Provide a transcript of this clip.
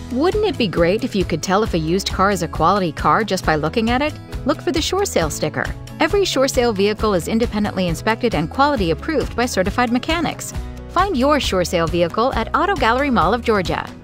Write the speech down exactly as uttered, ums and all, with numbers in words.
Wouldn't it be great if you could tell if a used car is a quality car just by looking at it? Look for the Suresale sticker. Every Suresale vehicle is independently inspected and quality approved by certified mechanics. Find your Suresale vehicle at Auto Gallery Mall of Georgia.